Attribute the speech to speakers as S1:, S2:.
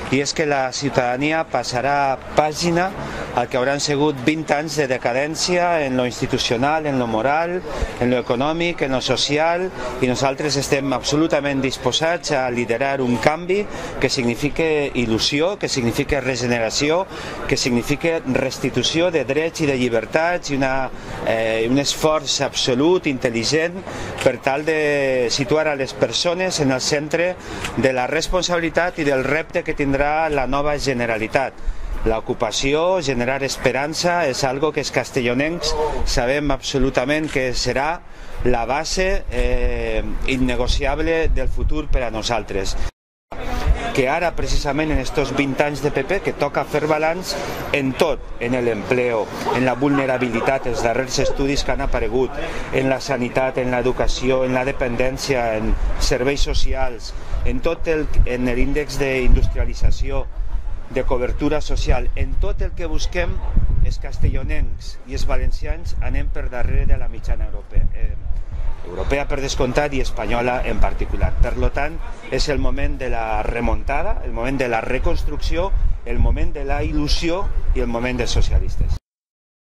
S1: i és que la ciutadania passarà pàgina al que hauran sigut 20 anys de decadència en lo institucional, en lo moral, en lo econòmic, en lo social, i nosaltres estem absolutament disposats a liderar un canvi que signifique il·lusió, que signifique regeneració, que signifique restitució de drets i de llibertats i un esforç absolut, intel·ligent, per tal de situar a les persones en el centre de la responsabilitat i del repte que tindrà la nova Generalitat. L'ocupació, generar esperança, és algo que els castellonencs sabem absolutament que serà la base innegociable del futur per a nosaltres. Que ara, precisament en estos 20 anys de PP, que toca fer balanç en tot, en l'empleo, en la vulnerabilitat, els darrers estudis que han aparegut, en la sanitat, en l'educació, en la dependència, en serveis socials, en l'índex d'industrialització, de cobertura social, en tot el que busquem, els castellonencs i els valencians anem per darrere de la mitjana europea per descomptat i espanyola en particular. Per tant, és el moment de la remuntada, el moment de la reconstrucció, el moment de la il·lusió i el moment dels socialistes.